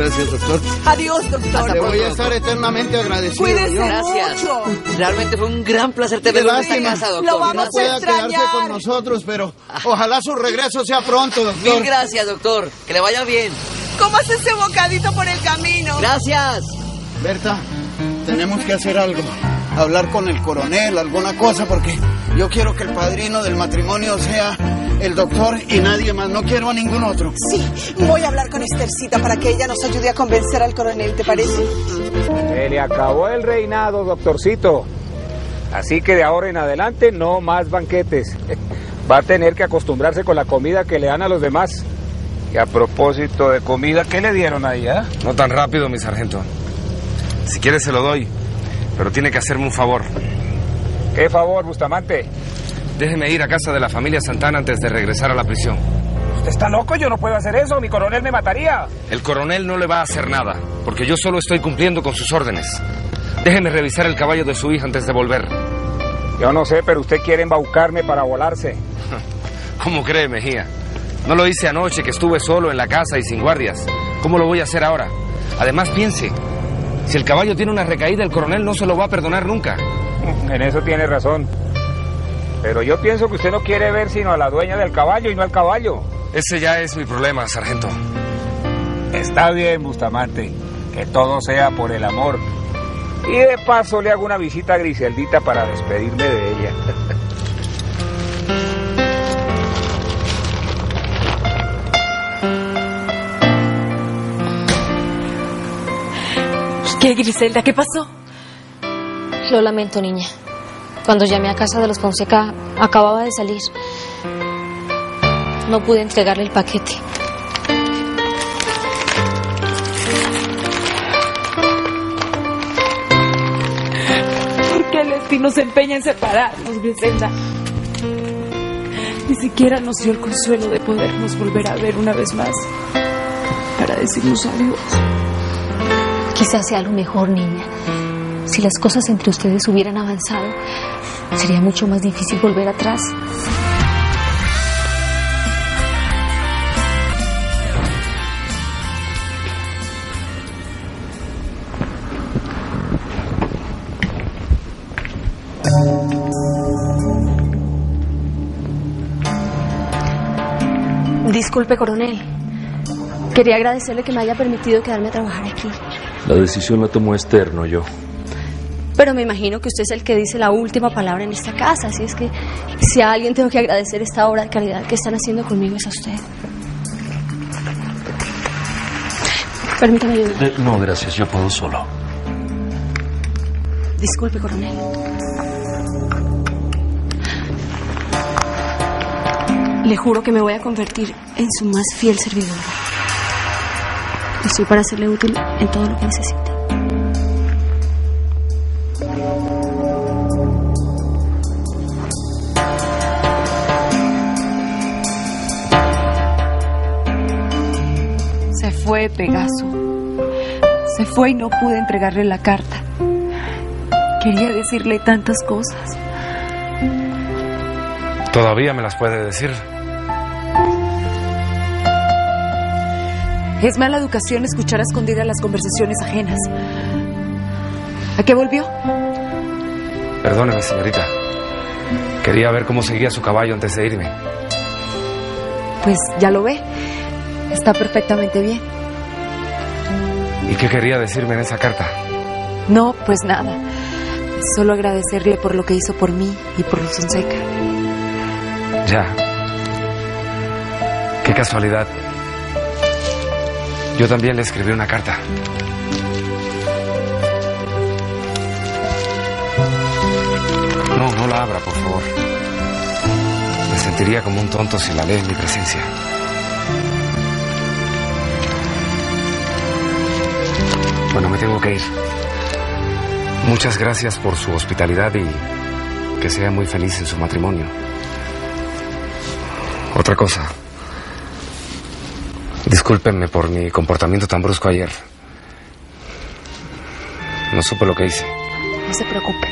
Gracias, doctor. Adiós, doctor. Le voy a estar eternamente agradecido. Cuídese Gracias. mucho. Realmente fue un gran placer tenerlo en esta casa, Lo doctor. vamos No a pueda extrañar. quedarse con nosotros, pero ojalá su regreso sea pronto, doctor. Mil gracias, doctor. Que le vaya bien. Comas ese bocadito por el camino. Gracias. Berta, tenemos que hacer algo. Hablar con el coronel, alguna cosa, porque yo quiero que el padrino del matrimonio sea el doctor y nadie más. No quiero a ningún otro. Sí, voy a hablar con Estercita para que ella nos ayude a convencer al coronel, ¿te parece? Se le acabó el reinado, doctorcito. Así que de ahora en adelante no más banquetes. Va a tener que acostumbrarse con la comida que le dan a los demás. Y a propósito de comida, ¿qué le dieron ahí, eh? No tan rápido, mi sargento. Si quiere se lo doy, pero tiene que hacerme un favor. ¿Qué favor, Bustamante? Déjeme ir a casa de la familia Santana antes de regresar a la prisión. ¿Usted está loco? Yo no puedo hacer eso. Mi coronel me mataría. El coronel no le va a hacer nada, porque yo solo estoy cumpliendo con sus órdenes. Déjeme revisar el caballo de su hija antes de volver. Yo no sé, pero usted quiere embaucarme para volarse. ¿Cómo cree, Mejía? No lo hice anoche, que estuve solo en la casa y sin guardias. ¿Cómo lo voy a hacer ahora? Además, piense, si el caballo tiene una recaída, el coronel no se lo va a perdonar nunca. En eso tiene razón. Pero yo pienso que usted no quiere ver sino a la dueña del caballo y no al caballo. Ese ya es mi problema, sargento. Está bien, Bustamante. Que todo sea por el amor. Y de paso le hago una visita a Griseldita para despedirme de ella. ¿Qué, Griselda? ¿Qué pasó? Lo lamento, niña. Cuando llamé a casa de los Fonseca, acababa de salir. No pude entregarle el paquete. ¿Por qué el destino se empeña en separarnos, Griselda? Ni siquiera nos dio el consuelo de podernos volver a ver una vez más para decirnos adiós. Quizás sea lo mejor, niña. Si las cosas entre ustedes hubieran avanzado, sería mucho más difícil volver atrás. Disculpe, coronel. Quería agradecerle que me haya permitido quedarme a trabajar aquí. La decisión la tomó Esther, no yo. Pero me imagino que usted es el que dice la última palabra en esta casa, así es que si a alguien tengo que agradecer esta obra de caridad que están haciendo conmigo es a usted. Permítame ayudar. No, gracias, yo puedo solo. Disculpe, coronel. Le juro que me voy a convertir en su más fiel servidora. Estoy para serle útil en todo lo que necesite. Se fue Pegaso. Se fue y no pude entregarle la carta. Quería decirle tantas cosas. ¿Todavía me las puede decir? Es mala educación escuchar a escondidas las conversaciones ajenas. ¿A qué volvió? Perdóneme, señorita. Quería ver cómo seguía su caballo antes de irme. Pues ya lo ve. Está perfectamente bien. ¿Y qué quería decirme en esa carta? No, pues nada. Solo agradecerle por lo que hizo por mí y por los Fonseca. Ya. Qué casualidad. Yo también le escribí una carta. No la abra, por favor. Me sentiría como un tonto si la lee en mi presencia. Bueno, me tengo que ir. Muchas gracias por su hospitalidad y que sea muy feliz en su matrimonio. Otra cosa. Discúlpenme por mi comportamiento tan brusco ayer. No supe lo que hice. No se preocupe.